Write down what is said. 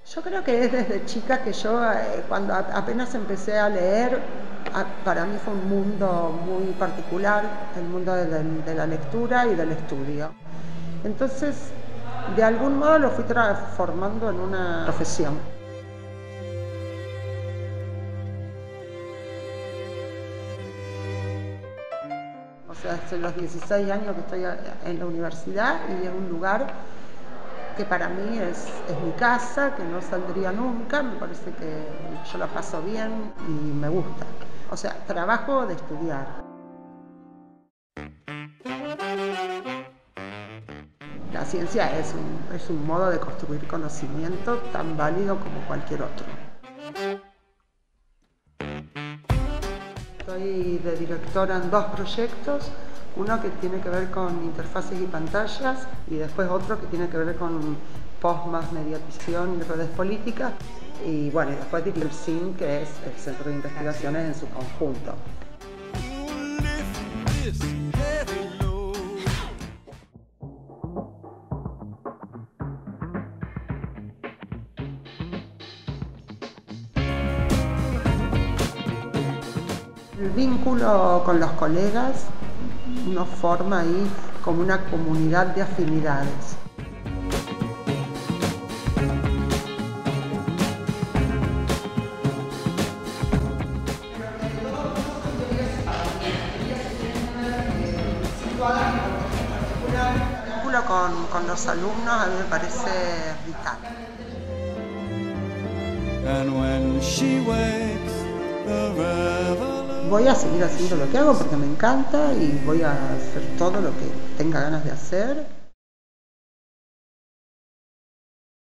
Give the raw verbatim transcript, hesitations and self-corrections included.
Yo creo que es desde chica que yo, eh, cuando apenas empecé a leer, a, para mí fue un mundo muy particular, el mundo de la, de la lectura y del estudio. Entonces, de algún modo lo fui transformando en una profesión. O sea, hace los dieciséis años que estoy en la universidad y es un lugar que para mí es, es mi casa, que no saldría nunca, me parece que yo la paso bien y me gusta. O sea, trabajo de estudiar. La ciencia es un, es un modo de construir conocimiento tan válido como cualquier otro. Estoy de directora en dos proyectos, uno que tiene que ver con interfaces y pantallas y después otro que tiene que ver con post más mediatización y redes políticas, y bueno, y después dirijo el C I N, que es el Centro de Investigaciones en su conjunto. El vínculo con los colegas uno forma ahí como una comunidad de afinidades. El vínculo con, con los alumnos a mí me parece vital. And when she wakes, the voy a seguir haciendo lo que hago porque me encanta y voy a hacer todo lo que tenga ganas de hacer.